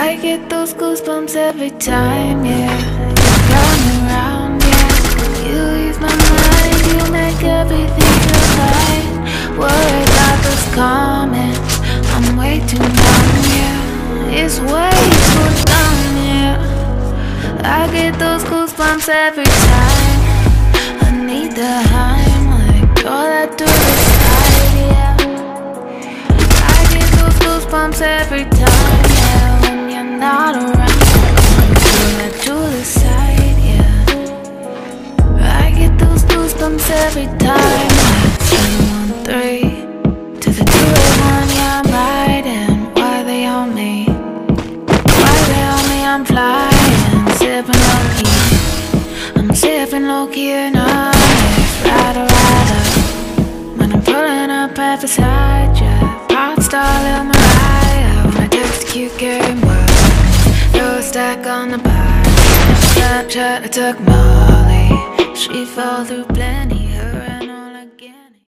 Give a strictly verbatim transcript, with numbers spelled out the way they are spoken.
I get those goosebumps every time, yeah. You come around, yeah. You ease my mind, you make everything feel right. Worry about those comments, I'm way too numb, yeah. It's way too numb, yeah. I get those goosebumps every time. I need the Heimlich, all that to the side, yeah. I get those goosebumps every time, yeah. When you're not around, pull that to the side, yeah. I get those goosebumps every time. seven one three to the two eight one, yeah, I'm riding. Why they on me? Why they on me? I'm flying, sipping low key. I'm sipping low key and I'm rider, rider. When I'm pulling up right beside ya, pop star Lil Mariah. When I text a cute game word, throw a stack on the bar. Snapchat, I took Molly, she fall through plenty.